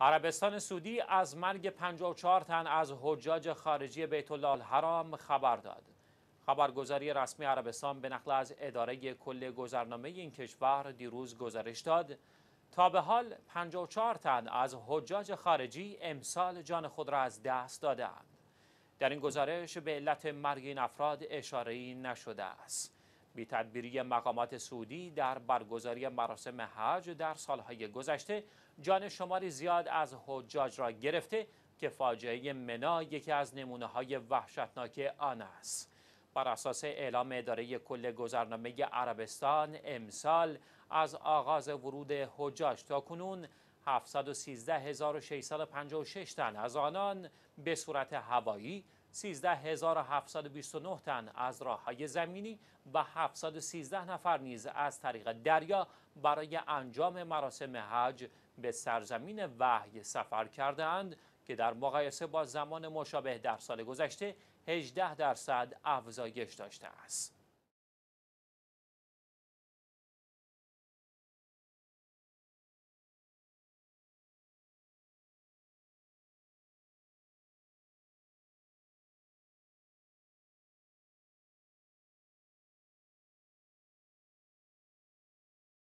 عربستان سعودی از مرگ 54 تن از حجاج خارجی بیت الله الحرام خبر داد. خبرگزاری رسمی عربستان به نقل از اداره کل گذرنامه این کشور دیروز گزارش داد تا به حال 54 تن از حجاج خارجی امسال جان خود را از دست دادند. در این گزارش به علت مرگ این افراد اشاره‌ای نشده است. بی‌تدبیری مقامات سعودی در برگزاری مراسم حج در سالهای گذشته جان شماری زیاد از حجاج را گرفته که فاجعه منی یکی از نمونه‌های وحشتناک آن است. بر اساس اعلام اداره کل گذرنامه عربستان امسال از آغاز ورود حجاج تا کنون 713,656 تن از آنان به صورت هوایی، 13,729 تن از راه‌های زمینی و 713 نفر نیز از طریق دریا برای انجام مراسم حج به سرزمین وحی سفر کردند که در مقایسه با زمان مشابه در سال گذشته 18% افزایش داشته است.